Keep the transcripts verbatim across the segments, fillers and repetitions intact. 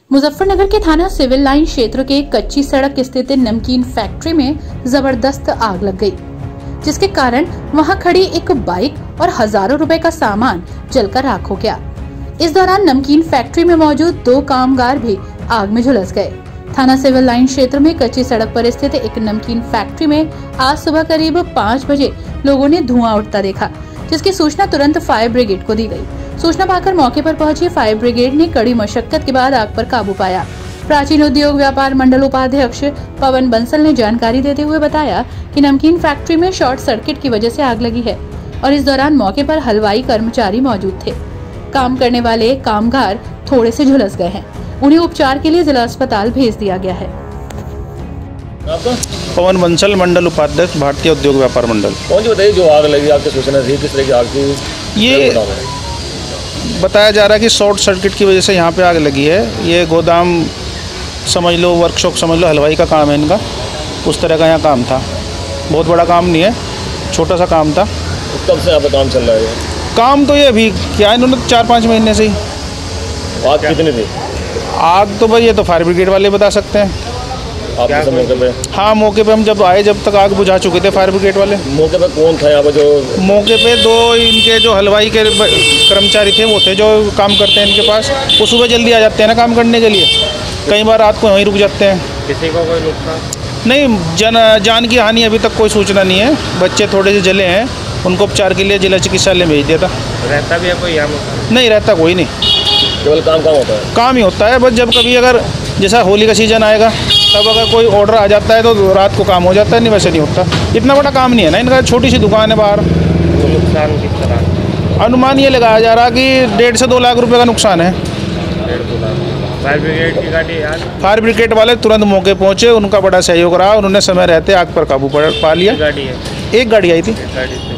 मुजफ्फरनगर के थाना civil line क्षेत्र के कच्ची सड़क स्थित नमकीन फैक्ट्री में जबरदस्त आग लग गई, जिसके कारण वहां खड़ी एक बाइक और हजारों रुपए का सामान जलकर राख हो गया। इस दौरान नमकीन फैक्ट्री में मौजूद दो कामगार भी आग में झुलस गए। थाना सिविल लाइन क्षेत्र में कच्ची सड़क पर स्थित एक नमकीन फैक्ट्री में आज सुबह करीब पाँच बजे लोगों ने धुआं उठता देखा, जिसकी सूचना तुरंत फायर ब्रिगेड को दी गई। सूचना पाकर मौके पर पहुंची फायर ब्रिगेड ने कड़ी मशक्कत के बाद आग पर काबू पाया। प्राचीन उद्योग व्यापार मंडल उपाध्यक्ष पवन बंसल ने जानकारी देते हुए बताया कि नमकीन फैक्ट्री में शॉर्ट सर्किट की वजह से आग लगी है और इस दौरान मौके पर हलवाई कर्मचारी मौजूद थे। काम करने वाले कामगार थोड़े से झुलस गए हैं, उन्हें उपचार के लिए जिला अस्पताल भेज दिया गया है। पवन बंसल, मंडल उपाध्यक्ष, भारतीय उद्योग व्यापार मंडल। कौन जी बताइए, जो आग लगी आपकी सूचना थी, किस तरह की आग थी? ये बताया जा रहा है कि शॉर्ट सर्किट की वजह से यहाँ पे आग लगी है। ये गोदाम समझ लो, वर्कशॉप समझ लो, हलवाई का काम है इनका, उस तरह का यहाँ काम था। बहुत बड़ा काम नहीं है, छोटा सा काम था। कब से यहाँ पे काम चल रहा है? काम तो ये अभी क्या है, इन्होंने चार पाँच महीने से ही। आग कितनी थी? आग तो भाई ये तो फायर ब्रिगेड वाले बता सकते हैं। आप मौके पे? हाँ, मौके पे हम जब आए, जब तक आग बुझा चुके थे फायर ब्रिगेड वाले। मौके पे कौन था यहाँ पे? जो मौके पे दो इनके जो हलवाई के कर्मचारी थे वो थे, जो काम करते हैं इनके पास। वो सुबह जल्दी आ जाते हैं ना काम करने के लिए, कई बार रात को वहीं रुक जाते हैं। किसी को कोई नुकसान नहीं, जन जान की हानि अभी तक कोई सूचना नहीं है। बच्चे थोड़े से जले हैं, उनको उपचार के लिए जिला चिकित्सालय भेज दिया था। रहता भी है कोई यहाँ? नहीं रहता कोई नहीं, केवल काम काम होता है। काम ही होता है बस। जब कभी अगर जैसा होली का सीजन आएगा तब अगर कोई ऑर्डर आ जाता है तो रात को काम हो जाता है, नहीं वैसे नहीं होता। इतना बड़ा काम नहीं है ना इनका, छोटी सी दुकान है बाहर। तो नुकसान किस तरह? अनुमान ये लगाया जा रहा कि डेढ़ से दो लाख रुपए का नुकसान है। डेढ़ दो लाख। फायर ब्रिगेड की गाड़ी आज? फायर ब्रिगेड वाले तुरंत मौके पहुंचे, उनका बड़ा सहयोग रहा, उन्होंने समय रहते आग पर काबू पा लिया। गाड़ी है? एक गाड़ी आई थी। गाड़ी से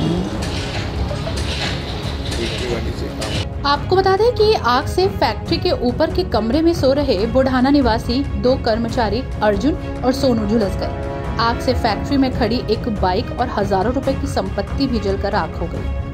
आपको बता दें कि आग से फैक्ट्री के ऊपर के कमरे में सो रहे बुढ़ाना निवासी दो कर्मचारी अर्जुन और सोनू झुलस गए। आग से फैक्ट्री में खड़ी एक बाइक और हजारों रुपए की संपत्ति भी जलकर राख हो गई।